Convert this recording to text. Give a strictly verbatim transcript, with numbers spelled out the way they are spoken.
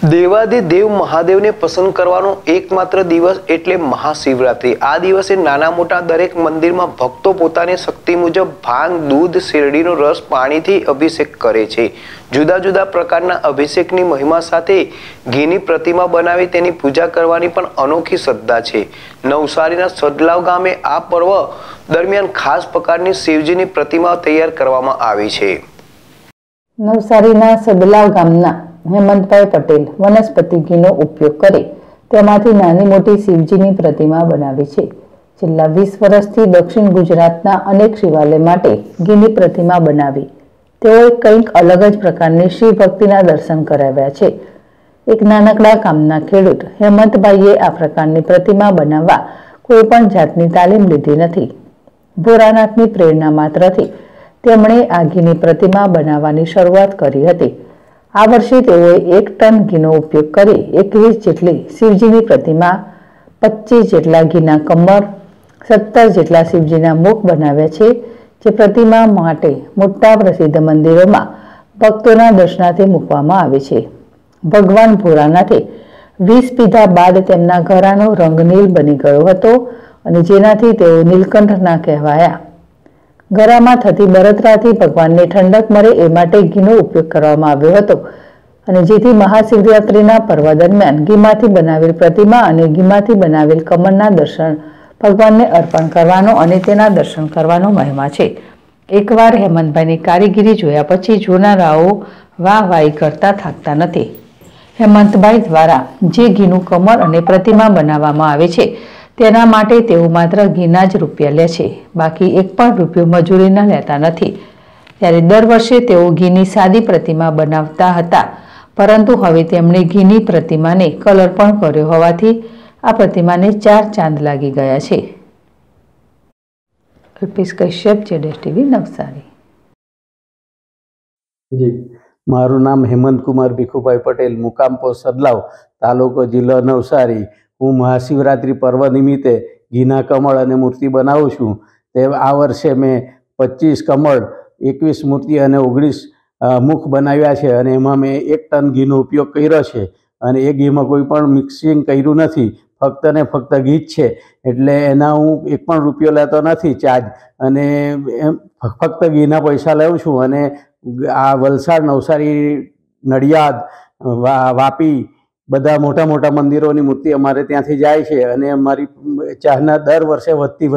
દેવાધિદેવ મહાદેવને પસંદ કરવાનો એકમાત્ર દિવસ એટલે મહાશિવરાત્રી। આ દિવસે નાના મોટા દરેક મંદિરમાં ભક્તો પોતાની શક્તિ મુજબ ભાંગ, દૂધ, શેરડીનો રસ, પાણીથી અભિષેક કરે છે। જુદા જુદા પ્રકારના અભિષેકની મહિમા સાથે ઘીની પ્રતિમા બનાવી તેની પૂજા કરવાની પણ અનોખી શ્રદ્ધા છે। નવસારીના સદલાવ ગામે આ પર્વ દરમિયાન ખાસ પ્રકારની શિવજીની પ્રતિમા તૈયાર કરવામાં આવી છે। નવસારીના સદલાવ ગામના હેમંતભાઈ પટેલ વનસ્પતિ ઘીનો ઉપયોગ કરે તેમાંથી નાની મોટી શિવજીની પ્રતિમા બનાવી છે। છેલ્લા વીસ વર્ષથી દક્ષિણ ગુજરાતના અનેક શિવાલય માટે ઘીની પ્રતિમા બનાવી તેઓએ કંઈક અલગ જ પ્રકારની શિવ ભક્તિના દર્શન કરાવ્યા છે। એક નાનકડા ગામના ખેડૂત હેમંતભાઈએ આ પ્રકારની પ્રતિમા બનાવવા કોઈ પણ જાતની તાલીમ લીધી નથી। ભોળાનાથની પ્રેરણા માત્રથી તેમણે આ ઘીની પ્રતિમા બનાવવાની શરૂઆત કરી હતી। આ વર્ષે તેઓએ એક ટન ઘીનો ઉપયોગ કરી એકવીસ જેટલી શિવજીની પ્રતિમા, પચીસ જેટલા ઘીના કમર, સત્તર જેટલા શિવજીના મુખ બનાવ્યા છે, જે પ્રતિમા માટે મોટા પ્રસિદ્ધ મંદિરોમાં ભક્તોના દર્શનાર્થે મૂકવામાં આવે છે। ભગવાન ભોળાનાથે વીસ પીધા બાદ તેમના ઘરાનો રંગ નીલ બની ગયો હતો અને જેનાથી તેઓ નીલકંઠના કહેવાયા। ગરામાં થતી બળતરાથી ભગવાનને ઠંડક મળે એ માટે ઘીનો ઉપયોગ કરવામાં આવ્યો હતો અને જેથી મહાશિવરાત્રિના પર્વ દરમિયાન ઘીમાંથી બનાવેલ પ્રતિમા અને ઘીમાંથી બનાવેલ કમરના દર્શન ભગવાનને અર્પણ કરવાનો અને તેના દર્શન કરવાનો મહિમા છે। એકવાર હેમંતભાઈની કારીગરી જોયા પછી જોનારાઓ વાહ વાહી કરતા થાકતા નથી। હેમંતભાઈ દ્વારા જે ઘીનું કમર અને પ્રતિમા બનાવવામાં આવે છે તેના માટે તેઓ માત્ર ઘીના જ રૂપિયા લે છે, બાકી એક પણ રૂપિયો મજૂરીના લેતા નથી। ત્યારે દર વર્ષે તેઓ ઘીની સાદી પ્રતિમા બનાવતા હતા, પરંતુ હવે તેમણે ઘીની પ્રતિમાને કલર પણ કર્યો હોવાથી આ પ્રતિમાને ચાર ચાંદ લાગી ગયા છે। અલ્પેશ કશ્યપ, જેડેશ ટીવી, નવસારી। જી, મારું નામ હેમંત કુમાર ભીખુભાઈ પટેલ, મુકામ પોસ્ટ સદલાવ, તાલુકો જિલ્લો નવસારી। હું મહાશિવરાત્રિ પર્વ નિમિત્તે ઘીના કમળ અને મૂર્તિ બનાવું છું। તે આ વર્ષે મેં પચીસ કમળ, એકવીસ મૂર્તિ અને ઓગણીસ મુખ બનાવ્યા છે અને એમાં મેં એક ટન ઘીનો ઉપયોગ કર્યો છે અને એ ઘીમાં કોઈ પણ મિક્સિંગ કર્યું નથી, ફક્ત ને ફક્ત ઘી જ છે, એટલે એના હું એક પણ રૂપિયો લેતો નથી ચાર્જ, અને એમ ફક્ત ઘીના પૈસા લઉં છું। અને આ વલસાડ, નવસારી, નડિયાદ, વાપી બધા મોટા મોટા મંદિરોની મૂર્તિ અમારે ત્યાંથી જાય છે અને અમારી ચાહના દર વર્ષે વધતી